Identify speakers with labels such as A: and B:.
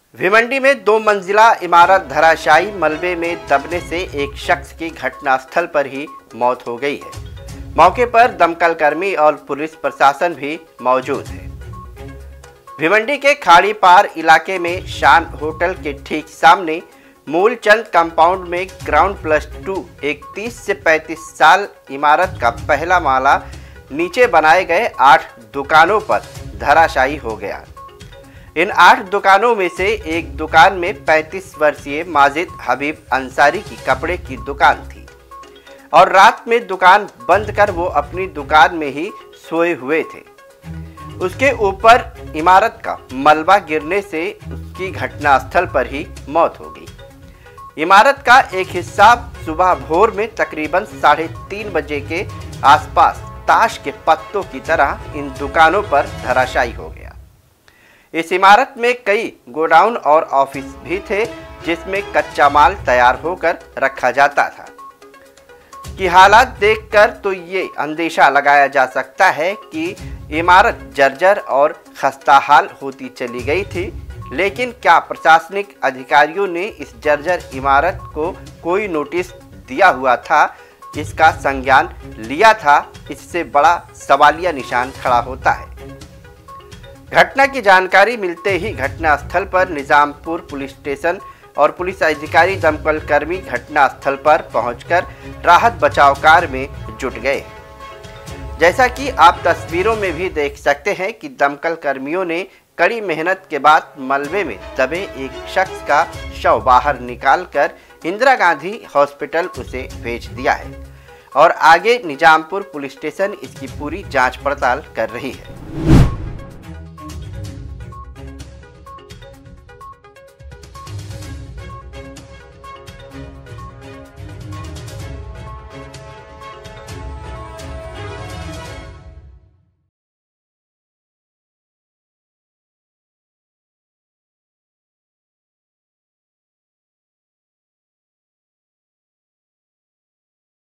A: भिवंडी में 2 मंजिला इमारत धराशायी मलबे में दबने से एक शख्स की घटनास्थल पर ही मौत हो गई है। मौके पर दमकल कर्मी और पुलिस प्रशासन भी मौजूद है। भिवंडी के खाड़ी पार इलाके में शान होटल के ठीक सामने मूलचंद कंपाउंड में ग्राउंड +2 एक 30 से 35 साल इमारत का पहला माला नीचे बनाए गए 8 दुकानों पर धराशायी हो गया। इन 8 दुकानों में से एक दुकान में 35 वर्षीय माजिद हबीब अंसारी की कपड़े की दुकान थी और रात में दुकान बंद कर वो अपनी दुकान में ही सोए हुए थे। उसके ऊपर इमारत का मलबा गिरने से उसकी घटनास्थल पर ही मौत हो गई। इमारत का एक हिस्सा सुबह भोर में तकरीबन 3:30 बजे के आसपास ताश के पत्तों की तरह इन दुकानों पर धराशायी हो गया। इस इमारत में कई गोडाउन और ऑफिस भी थे जिसमें कच्चा माल तैयार होकर रखा जाता था। कि हालात देखकर तो ये अंदेशा लगाया जा सकता है कि इमारत जर्जर और खस्ताहाल होती चली गई थी, लेकिन क्या प्रशासनिक अधिकारियों ने इस जर्जर इमारत को कोई नोटिस दिया हुआ था, इसका संज्ञान लिया था, इससे बड़ा सवालिया निशान खड़ा होता है। घटना की जानकारी मिलते ही घटनास्थल पर निजामपुर पुलिस स्टेशन और पुलिस अधिकारी दमकल कर्मी घटनास्थल पर पहुंचकर राहत बचाव कार्य में जुट गए। जैसा कि आप तस्वीरों में भी देख सकते हैं कि दमकल कर्मियों ने कड़ी मेहनत के बाद मलबे में दबे एक शख्स का शव बाहर निकालकर इंदिरा गांधी हॉस्पिटल उसे भेज दिया है और आगे निजामपुर पुलिस स्टेशन इसकी पूरी जांच पड़ताल कर रही है।